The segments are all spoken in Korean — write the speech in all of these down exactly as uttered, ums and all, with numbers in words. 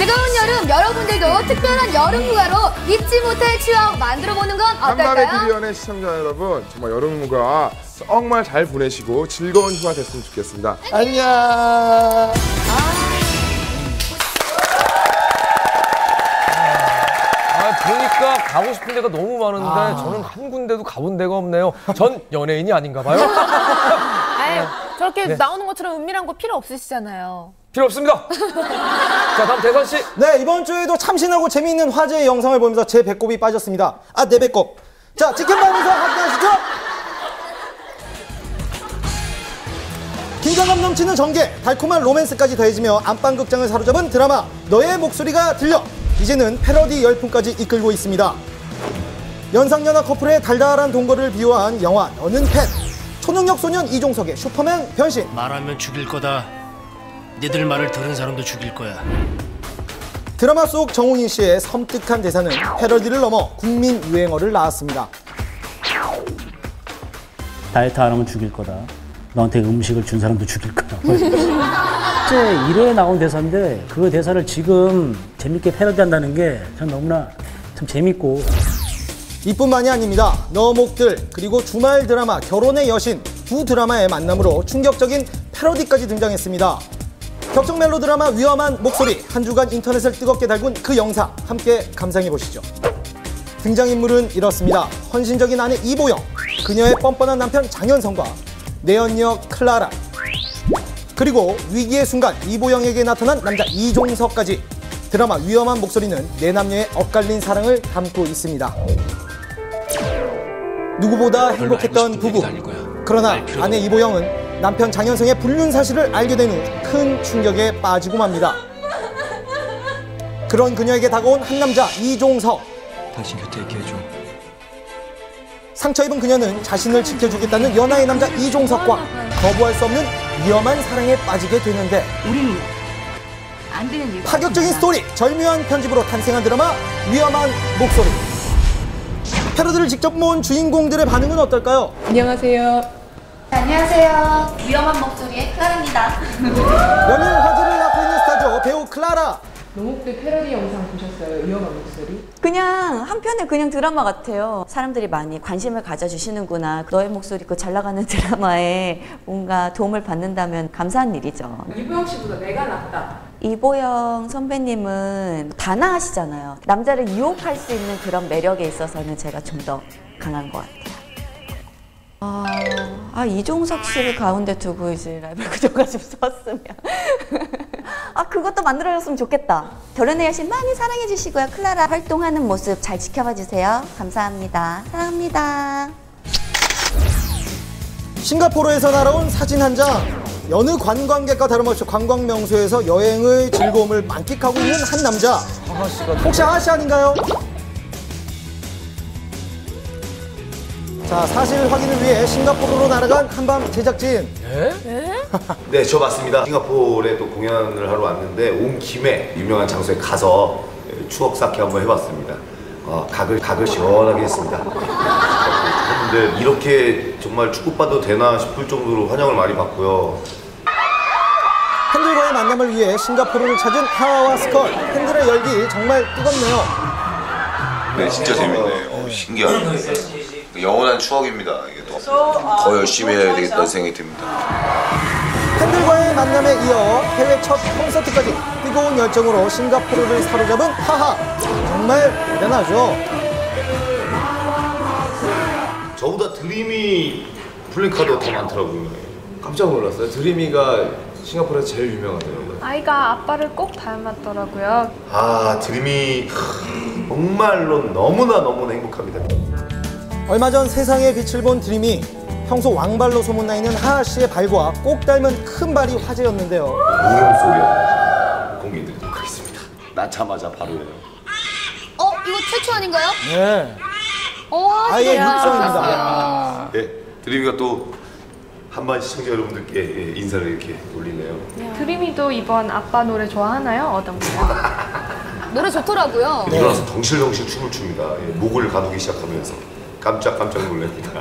뜨거운 여름, 여러분들도 특별한 여름 휴가로 잊지 못할 추억 만들어보는 건 어떨까요? 한밤의 비련의 시청자 여러분, 정말 여름 휴가 정말 잘 보내시고 즐거운 휴가 됐으면 좋겠습니다. 안녕. 아. 그러니까 가고 싶은 데가 너무 많은데 아. 저는 한 군데도 가본 데가 없네요. 전 연예인이 아닌가 봐요. 아유, 저렇게 네. 나오는 것처럼 은밀한 거 필요 없으시잖아요. 필요 없습니다. 자, 다음 대선 씨. 네, 이번 주에도 참신하고 재미있는 화제의 영상을 보면서 제 배꼽이 빠졌습니다. 아, 내 배꼽. 자, 지켜보면서 확인하시죠. 긴장감 넘치는 전개, 달콤한 로맨스까지 더해지며 안방극장을 사로잡은 드라마 너의 목소리가 들려. 이제는 패러디 열풍까지 이끌고 있습니다. 연상연하 커플의 달달한 동거를 비유한 영화 너는 펫. 초능력 소년 이종석의 슈퍼맨 변신. 말하면 죽일 거다. 니들 말을 들은 사람도 죽일 거야. 드라마 속 정웅인 씨의 섬뜩한 대사는 패러디를 넘어 국민 유행어를 낳았습니다. 다이어트 안 하면 죽일 거다. 너한테 음식을 준 사람도 죽일 거야. 실제 일 회에 나온 대사인데 그 대사를 지금 재밌게 패러디한다는 게 전 너무나 참 재밌고. 이뿐만이 아닙니다. 너목들 그리고 주말 드라마 결혼의 여신 두 드라마의 만남으로 충격적인 패러디까지 등장했습니다. 격정 멜로 드라마 위험한 목소리, 한 주간 인터넷을 뜨겁게 달군 그 영상 함께 감상해보시죠. 등장인물은 이렇습니다. 헌신적인 아내 이보영, 그녀의 뻔뻔한 남편 장현성과 내연녀 클라라, 그리고 위기의 순간 이보영에게 나타난 남자 이종석까지. 드라마 위험한 목소리는 내 남녀의 엇갈린 사랑을 담고 있습니다. 누구보다 행복했던 부부. 그러나 아내 이보영은 남편 장현성의 불륜 사실을 알게 된 후 큰 충격에 빠지고 맙니다. 그런 그녀에게 다가온 한 남자 이종석. 당신 곁에 있게 해줘. 상처 입은 그녀는 자신을 지켜주겠다는 연하의 남자 이종석과 거부할 수 없는 위험한 사랑에 빠지게 되는데, 우리는 안 되는 일. 파격적인 스토리, 절묘한 편집으로 탄생한 드라마 위험한 목소리. 패러디를 직접 모은 주인공들의 반응은 어떨까요? 안녕하세요. 안녕하세요. 위험한 목소리의 클라라입니다. 연일 화제를 낳고 있는 스타죠. 배우 클라라. 노목들 패러디 영상 보셨어요? 위험한 목소리? 그냥 한편의 그냥 드라마 같아요. 사람들이 많이 관심을 가져주시는구나. 너의 목소리 그 잘 나가는 드라마에 뭔가 도움을 받는다면 감사한 일이죠. 이보영 씨보다 내가 낫다. 이보영 선배님은 단아하시잖아요. 남자를 유혹할 수 있는 그런 매력에 있어서는 제가 좀 더 강한 것 같아요. 아, 아 이종석 씨를 가운데 두고 이제 라이벌 구조가 좀 썼으면 아 그것도 만들어졌으면 좋겠다. 결혼의 여신 많이 사랑해 주시고요. 클라라 활동하는 모습 잘 지켜봐 주세요. 감사합니다. 사랑합니다. 싱가포르에서 날아온 사진 한 장. 여느 관광객과 다름없이 관광 명소에서 여행의 즐거움을 만끽하고 있는 한 남자. 혹시 하하씨 아닌가요? 자, 사실 확인을 위해 싱가포르로 날아간 한밤 제작진. 네? 네, 저 맞습니다. 싱가포르에 또 공연을 하러 왔는데 온 김에 유명한 장소에 가서 추억 쌓기 한번 해봤습니다. 어, 각을, 각을 시원하게 했습니다. 근데 이렇게 정말 축구봐도 되나 싶을 정도로 환영을 많이 받고요. 팬들과의 만남을 위해 싱가포르를 찾은 하하와 스컬. 팬들의 열기 정말 뜨겁네요. 네, 진짜 재밌네요. 어, 신기하네. 영원한 추억입니다. 이게 더, 더 열심히 해야 되겠다는 생각이 듭니다. 팬들과의 만남에 이어 해외 첫 콘서트까지 뜨거운 열정으로 싱가포르를 사로잡은 하하. 정말 대단하죠. 저보다 드림이 플랜카드가 더 많더라고요. 깜짝 놀랐어요. 드림이가 싱가포르에서 제일 유명하더라고요. 아이가 아빠를 꼭 닮았더라고요. 아, 드림이 정말로 너무나 너무나 행복합니다. 얼마 전 세상의 빛을 본 드림이 평소 왕발로 소문나 있는 하하 씨의 발과 꼭 닮은 큰 발이 화제였는데요. 무용소리야 공개드리도록 하겠습니다. 낳자마자 바로예요. 어? 이거 최초 아닌가요? 네. 어, 아예 진짜. 육성입니다. 네, 드림이가 또 한반 시청자 여러분들께 인사를 이렇게 올리네요. 드림이도 이번 아빠 노래 좋아하나요? 어떤가요? 노래 좋더라고요. 네. 일어나서 덩실덩실 춤을 춥니다. 예, 목을 가두기 시작하면서 깜짝깜짝 놀랍니다.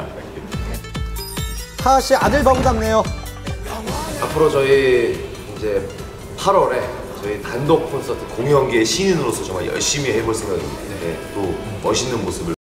하하 씨 아들 바보 같네요. 앞으로 저희 이제 팔월에 저희 단독 콘서트 공연계의 신인으로서 정말 열심히 해볼 생각입니다. 네, 또 멋있는 모습을